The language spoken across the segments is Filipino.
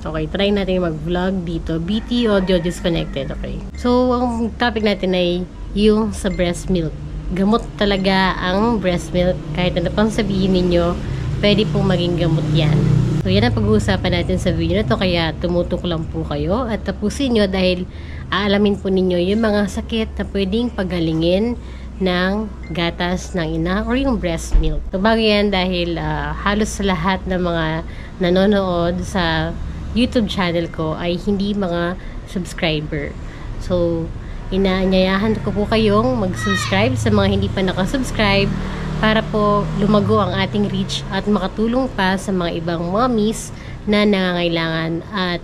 Okay, try natin mag-vlog dito. BT audio disconnected, okay. So, ang topic natin ay yung sa breast milk. Gamot talaga ang breast milk. Kahit ano pang sabihin ninyo, pwede pong maging gamot yan. So, yan ang pag-uusapan natin sa video na to. Kaya tumutok lang po kayo at tapusin nyo dahil aalamin po ninyo yung mga sakit na pwedeng pagalingin ng gatas ng ina or yung breast milk. So, bago yan dahil halos lahat ng mga nanonood sa YouTube channel ko ay hindi mga subscriber. So, inaanyayahan ko po kayong mag-subscribe sa mga hindi pa nakasubscribe para po lumago ang ating reach at makatulong pa sa mga ibang mommies na nangangailangan at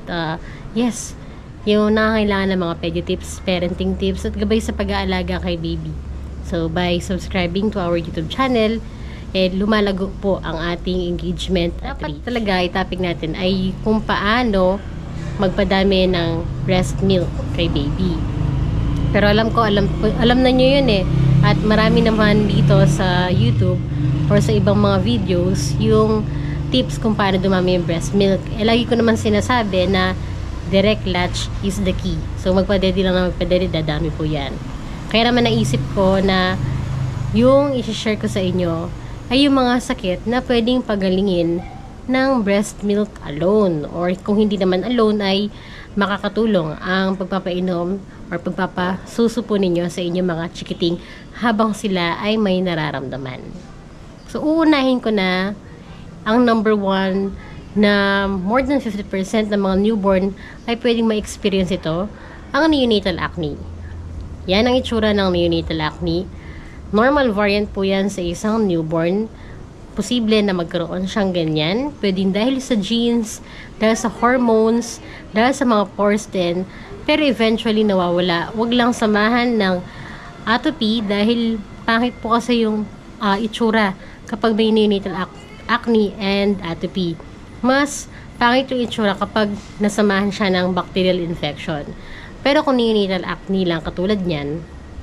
yes, yung nangangailangan ng mga pedi tips, parenting tips at gabay sa pag-aalaga kay baby. So, by subscribing to our YouTube channel, lumalago po ang ating engagement. Dapat talaga, topic natin ay kung paano magpadami ng breast milk kay baby. Pero alam na nyo yun eh. At marami naman dito sa YouTube or sa ibang mga videos yung tips kung paano dumami yung breast milk. Lagi ko naman sinasabi na direct latch is the key. So, magpadede lang na magpadede, dadami po yan. Kaya naman naisip ko na yung i-share ko sa inyo ay yung mga sakit na pwedeng pagalingin ng breast milk alone. Or kung hindi naman alone ay makakatulong ang pagpapainom or pagpapasusupo ninyo sa inyong mga chikiting habang sila ay may nararamdaman. So, uunahin ko na ang number 1 na more than 50% ng mga newborn ay pwedeng ma-experience ito, ang neonatal acne. Yan ang itsura ng neonatal acne. Normal variant po yan sa isang newborn. Posible na magkaroon siyang ganyan. Pwedeng dahil sa genes, dahil sa hormones, dahil sa mga pores din. Pero eventually nawawala. Huwag lang samahan ng atopy dahil pangit po kasi yung itsura kapag may neonatal acne and atopy. Mas pangit yung itsura kapag nasamahan siya ng bacterial infection. Pero kung neonatal acne lang katulad niyan,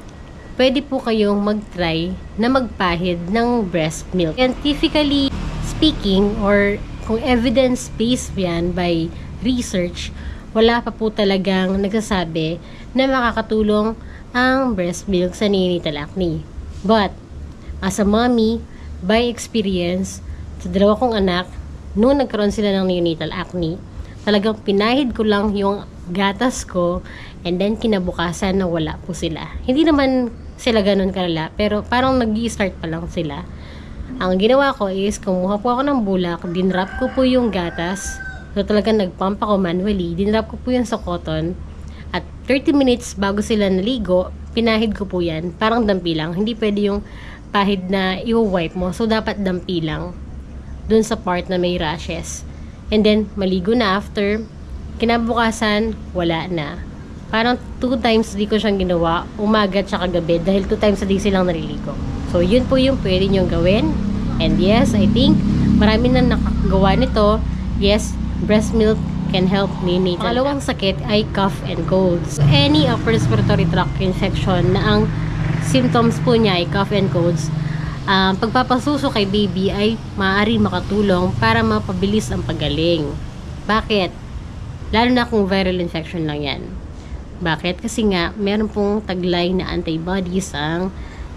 pwede po kayong mag-try na magpahid ng breast milk. Scientifically speaking, or kung evidence-based yan by research, wala pa po talagang nagsasabi na makakatulong ang breast milk sa neonatal acne. But, as a mommy, by experience, sa 2 kong anak, noong nagkaroon sila ng neonatal acne, talagang pinahid ko lang yung gatas ko and then kinabukasan na wala po sila. Hindi naman sila ganun kalala, pero parang nag-i-start pa lang sila. Ang ginawa ko is, kumuha po ako ng bulak, dinrap ko po yung gatas. So talagang nagpump ako manually, dinrap ko po yan sa cotton. At 30 minutes bago sila naligo, pinahid ko po yan. Parang dampi lang. Hindi pwede yung pahid na i-wipe mo. So dapat dampi lang dun sa part na may rashes. And then, maligo na after. Kinabukasan, wala na. Parang 2 times di ko siyang ginawa, umaga at saka gabi, dahil 2 times a day silang naliligo. So, yun po yung pwede nyong gawin. And yes, I think marami na nakagawa nito. Yes, breast milk can help neonatal. Pangalawang sakit ay cough and colds. So, any upper respiratory tract infection na ang symptoms po niya ay cough and colds, pagpapasuso kay baby ay maaari makatulong para mapabilis ang pagaling. Bakit? Lalo na kung viral infection lang yan. Bakit? Kasi nga, meron pong taglay na antibodies ang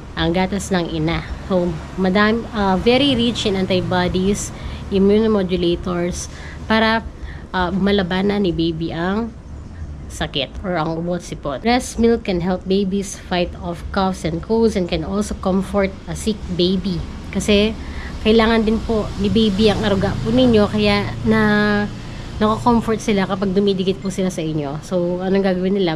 gatas ng ina. So, very rich in antibodies, immunomodulators, para malabanan ni baby ang sakit or ang ubo-sipon. Breast milk can help babies fight off coughs and colds and can also comfort a sick baby. Kasi, kailangan din po ni baby ang aruga po ninyo, kaya nako-comfort sila kapag dumidikit po sila sa inyo. So, anong gagawin nila?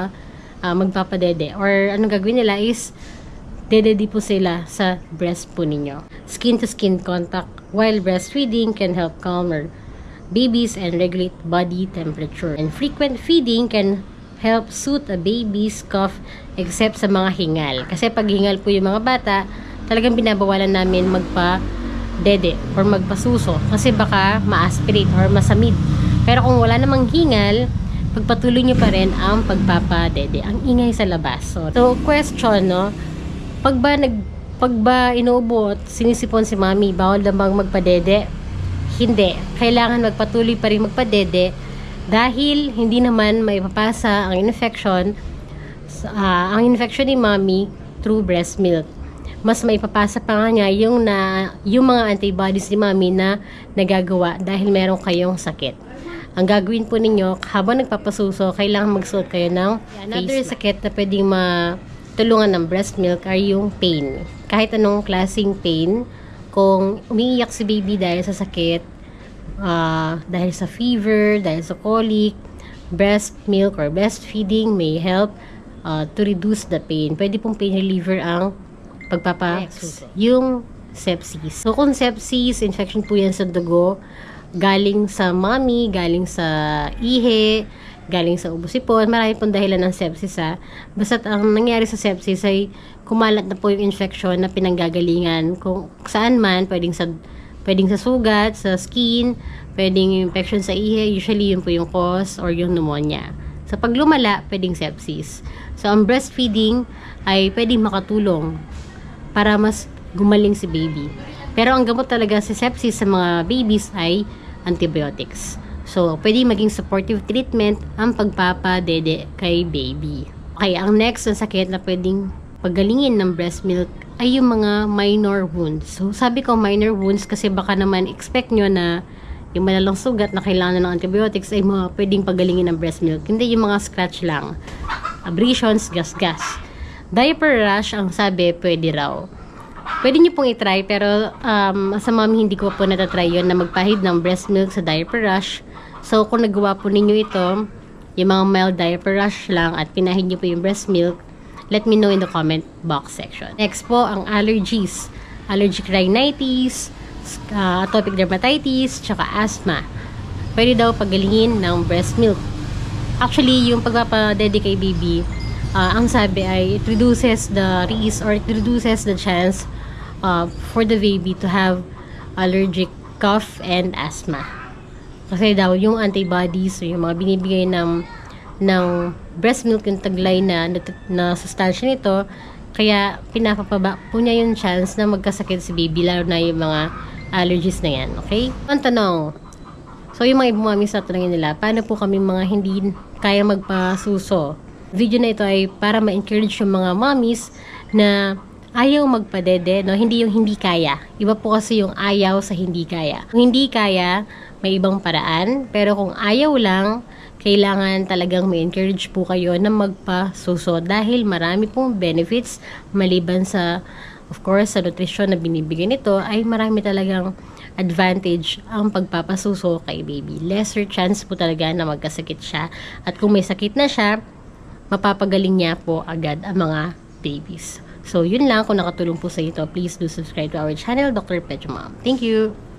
Magpapadede. Or anong gagawin nila is, dedede po sila sa breast po ninyo. Skin-to-skin contact while breastfeeding can help calm babies and regulate body temperature. And frequent feeding can help soothe a baby's cough except sa mga hingal. Kasi pag hingal po yung mga bata, talagang binabawalan namin magpa-dede or magpasuso kasi baka ma-aspirate or masamid. Pero kung wala namang hingal, pagpatuloy nyo pa rin ang pagpapadede. Ang ingay sa labas. So question, no? Pag ba inuubo at sinisipon si mami, bawal na bang magpadede? Hindi. Kailangan magpatuloy pa rin magpadede Dahil hindi naman maipapasa ang infection ni mommy through breast milk. Mas maipapasa pa nga niya yung mga antibodies ni mommy na nagagawa dahil meron kayong sakit. Ang gagawin po ninyo, habang nagpapasuso, kailangan magsuot kayo ng another sakit na pwedeng matulungan ng breast milk ay yung pain. Kahit anong klaseng pain, kung umiiyak si baby dahil sa sakit, dahil sa fever, dahil sa colic, breast milk or breastfeeding may help to reduce the pain. Pwede pong pain reliever ang pagpapasuso. Yung sepsis. So, kung sepsis, infection po yan sa dugo, galing sa mommy, galing sa ihe, galing sa ubo-sipon, marami pong dahilan ng sepsis Basta't ang nangyari sa sepsis ay kumalat na po yung infection na pinanggagalingan. Kung saan man, pwedeng sa sugat, sa skin, pwedeng infection sa ihe, usually yun po yung cause or yung pneumonia. So, pag lumala, pwedeng sepsis. So, ang breastfeeding ay pwedeng makatulong para mas gumaling si baby. Pero ang gamot talaga sa sepsis sa mga babies ay antibiotics. So, pwede maging supportive treatment ang pagpapadede kay baby. Okay, ang next na sakit na pwedeng paggalingin ng breast milk ay yung mga minor wounds. So, sabi ko minor wounds kasi baka naman expect nyo na yung malalang sugat na kailangan ng antibiotics ay mga pwedeng paggalingin ng breast milk. Hindi, yung mga scratch lang. Abrasions, gas-gas. Diaper rash, ang sabi, pwede raw. Pwede nyo pong itry, pero sa mami hindi ko po natatry yun na magpahid ng breast milk sa diaper rash. So, kung nagawa po ninyo ito, yung mga mild diaper rash lang at pinahid nyo po yung breast milk, let me know in the comment box section. Next po, ang allergies. Allergic rhinitis, atopic dermatitis, tsaka asthma. Pwede daw pagalingin ng breast milk. Actually, yung pagpapadede kay baby, ang sabi ay it reduces the risk or it reduces the chance for the baby to have allergic cough and asthma. Kasi daw yung antibodies o yung mga binibigay ng breast milk, yung taglay na sustansya nito, kaya pinapababa po niya yung chance na magkasakit si baby, lalo na yung mga allergies na yan. Okay? Ang tanong, so yung mga ibang mami sa tanongin nila, paano po kami mga hindi kaya magpasuso? Video na ito ay para ma-encourage yung mga mommies na ayaw magpadede, no? Hindi yung hindi kaya. Iba po kasi yung ayaw sa hindi kaya. Kung hindi kaya, may ibang paraan. Pero kung ayaw lang, kailangan talagang ma-encourage po kayo na magpasuso dahil marami pong benefits maliban sa, of course, sa nutrition na binibigay nito, ay marami talagang advantage ang pagpapasuso kay baby. Lesser chance po talaga na magkasakit siya. At kung may sakit na siya, mapapagaling niya po agad ang mga babies. So, yun lang. Kung nakatulong po sa ito, please do subscribe to our channel, Dr. Petro Mom. Thank you!